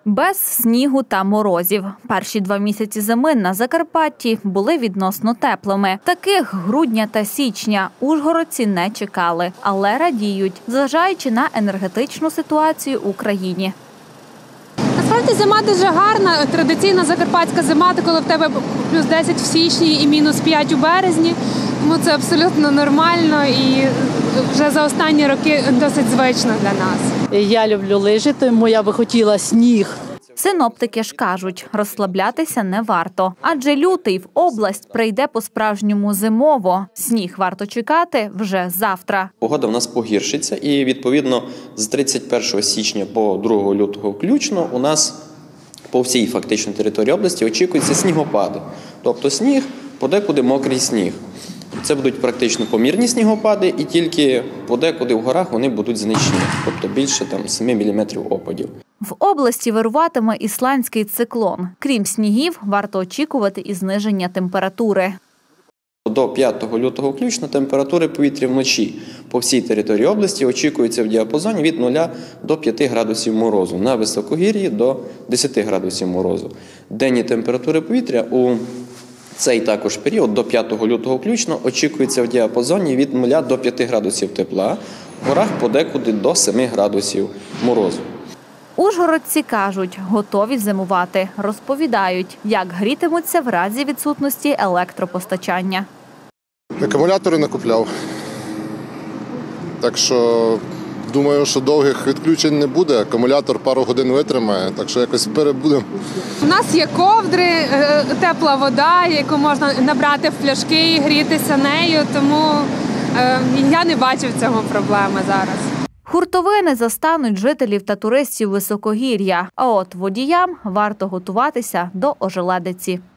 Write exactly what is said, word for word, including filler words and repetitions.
Без снігу та морозів. Перші два місяці зими на Закарпатті були відносно теплими. Таких грудня та січня ужгородці не чекали, але радіють, зважаючи на енергетичну ситуацію у країні. Насправді зима дуже гарна. Традиційна закарпатська зима, коли в тебе плюс десять в січні і мінус п'ять у березні. Тому це абсолютно нормально і вже за останні роки досить звично для нас. Я люблю лижі, тому я би хотіла сніг. Синоптики ж кажуть, розслаблятися не варто. Адже лютий в область прийде по-справжньому зимово. Сніг варто чекати вже завтра. Погода в нас погіршиться і, відповідно, з тридцять першого січня по другого лютого включно у нас по всій фактично території області очікуються снігопади. Тобто сніг, подекуди мокрий сніг. Це будуть практично помірні снігопади і тільки подекуди в горах вони будуть значні, тобто більше там семи міліметрів опадів. В області вируватиме ісландський циклон. Крім снігів, варто очікувати і зниження температури. До п'ятого лютого включно температури повітря вночі по всій території області очікується в діапазоні від нуля до п'яти градусів морозу, на високогір'ї до десяти градусів морозу. Денні температури повітря у цей також період до п'ятого лютого включно очікується в діапазоні від нуля до п'яти градусів тепла, в горах подекуди до семи градусів морозу. Ужгородці кажуть, готові зимувати. Розповідають, як грітимуться в разі відсутності електропостачання. Акумулятори накупляв. Так що думаю, що довгих відключень не буде. Акумулятор пару годин витримає, так що якось перебудемо. У нас є ковдри, тепла вода, яку можна набрати в пляшки і грітися нею, тому я не бачу в цьому проблеми зараз. Хуртовини застануть жителів та туристів високогір'я, а от водіям варто готуватися до ожеледиці.